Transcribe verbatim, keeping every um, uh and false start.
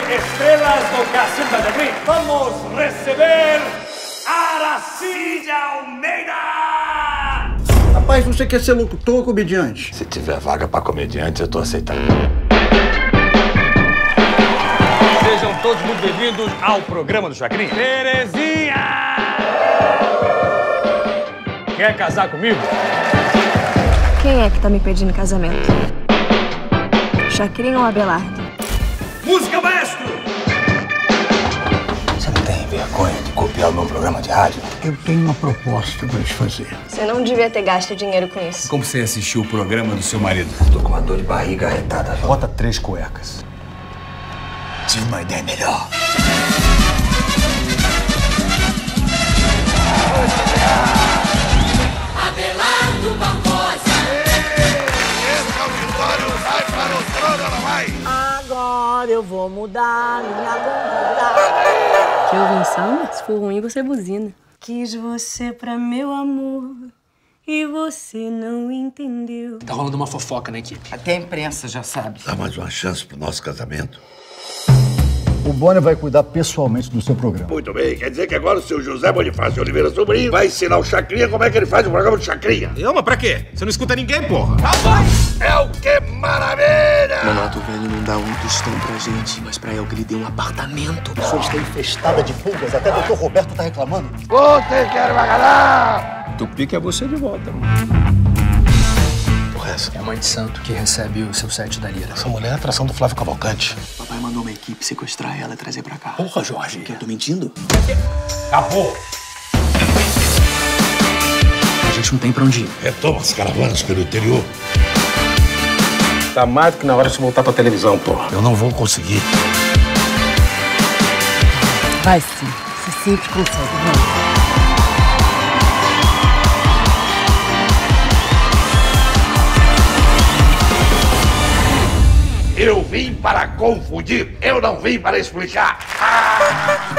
estrelas do Cassino da Derby, vamos receber Aracide Almeida! Rapaz, você quer ser locutor ou comediante? Se tiver vaga pra comediante, eu tô aceitando. Sejam todos muito bem-vindos ao programa do Chacrinha. Terezinha! Quer casar comigo? Quem é que tá me pedindo casamento? Chacrinha ou Abelardo? Música, maestro! Você não tem vergonha de copiar o meu programa de rádio? Eu tenho uma proposta pra te fazer. Você não devia ter gasto dinheiro com isso. Como você assistiu o programa do seu marido? Tô com uma dor de barriga arretada. Bota três cuecas. Tive uma ideia melhor. Abelardo Barbosa. Esse auditório vai para o trono, ela vai! Agora eu vou mudar minha gordura. Que ouvir um samba? Se for ruim, você buzina. Quis você pra meu amor e você não entendeu. Tá rolando uma fofoca na equipe. Até a imprensa já sabe. Dá mais uma chance pro nosso casamento. O Bonner vai cuidar pessoalmente do seu programa. Muito bem, quer dizer que agora o seu José Bonifácio Oliveira Sobrinho vai ensinar o Chacrinha como é que ele faz o programa do Chacrinha. Eu, mas pra quê? Você não escuta ninguém, porra. Rapaz, é o que maravilha! Manoto velho não dá um tostão pra gente, mas pra El que ele deu um apartamento. A sua está infestada de pulgas, até o doutor Roberto tá reclamando. Você quer bacalhau? Tupi quer você de volta, mano. Porra, essa é a mãe de santo que recebe o seu sete da lira. Essa mulher é a atração do Flávio Cavalcante. Papai mandou uma equipe sequestrar ela e trazer pra cá. Porra, Jorge. Que eu tô mentindo? Acabou! A gente não tem pra onde ir. Retoma as caravanas pelo interior. Tá mais do que na hora de você voltar pra televisão, porra. Eu não vou conseguir. Vai sim, se sempre consegue, vai. Eu vim para confundir, eu não vim para explicar. Ah!